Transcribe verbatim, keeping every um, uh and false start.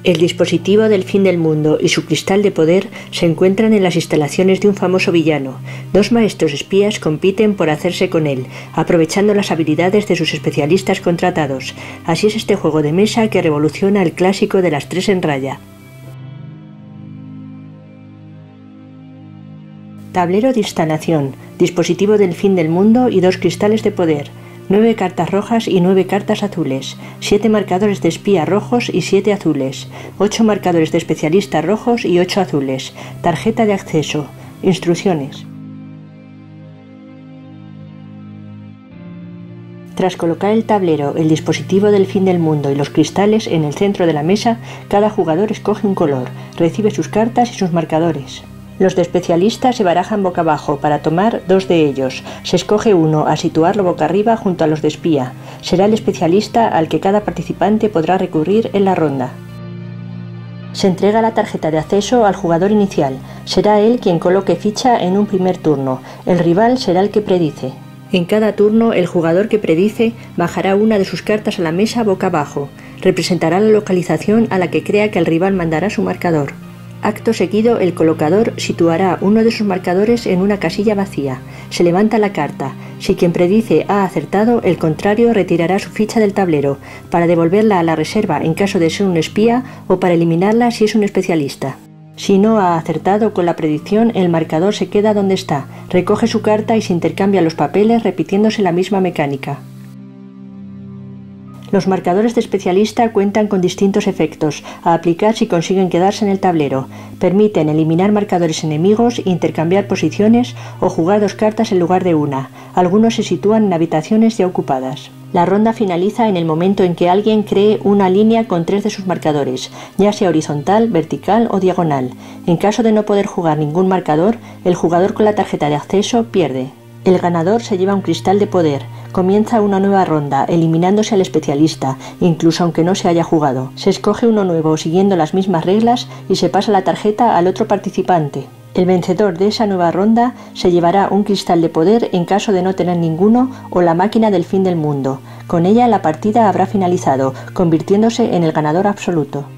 El dispositivo del fin del mundo y su cristal de poder se encuentran en las instalaciones de un famoso villano. Dos maestros espías compiten por hacerse con él, aprovechando las habilidades de sus especialistas contratados. Así es este juego de mesa que revoluciona el clásico de las tres en raya. Tablero de instalación, dispositivo del fin del mundo y dos cristales de poder. Nueve cartas rojas y nueve cartas azules, siete marcadores de espía rojos y siete azules, ocho marcadores de especialista rojos y ocho azules, tarjeta de acceso, instrucciones. Tras colocar el tablero, el dispositivo del fin del mundo y los cristales en el centro de la mesa, cada jugador escoge un color, recibe sus cartas y sus marcadores. Los de especialista se barajan boca abajo para tomar dos de ellos. Se escoge uno a situarlo boca arriba junto a los de espía. Será el especialista al que cada participante podrá recurrir en la ronda. Se entrega la tarjeta de acceso al jugador inicial. Será él quien coloque ficha en un primer turno. El rival será el que predice. En cada turno, el jugador que predice bajará una de sus cartas a la mesa boca abajo. Representará la localización a la que crea que el rival mandará su marcador. Acto seguido, el colocador situará uno de sus marcadores en una casilla vacía. Se levanta la carta. Si quien predice ha acertado, el contrario retirará su ficha del tablero, para devolverla a la reserva en caso de ser un espía o para eliminarla si es un especialista. Si no ha acertado con la predicción, el marcador se queda donde está, recoge su carta y se intercambian los papeles repitiéndose la misma mecánica. Los marcadores de especialista cuentan con distintos efectos, a aplicar si consiguen quedarse en el tablero. Permiten eliminar marcadores enemigos, intercambiar posiciones o jugar dos cartas en lugar de una. Algunos se sitúan en habitaciones ya ocupadas. La ronda finaliza en el momento en que alguien cree una línea con tres de sus marcadores, ya sea horizontal, vertical o diagonal. En caso de no poder jugar ningún marcador, el jugador con la tarjeta de acceso pierde. El ganador se lleva un cristal de poder. Comienza una nueva ronda, eliminándose al especialista, incluso aunque no se haya jugado. Se escoge uno nuevo siguiendo las mismas reglas y se pasa la tarjeta al otro participante. El vencedor de esa nueva ronda se llevará un cristal de poder en caso de no tener ninguno o la máquina del fin del mundo. Con ella la partida habrá finalizado, convirtiéndose en el ganador absoluto.